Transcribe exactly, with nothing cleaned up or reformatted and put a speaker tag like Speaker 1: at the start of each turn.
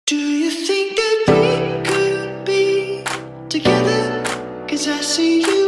Speaker 1: Do you think that we could be together? 'Cause I see you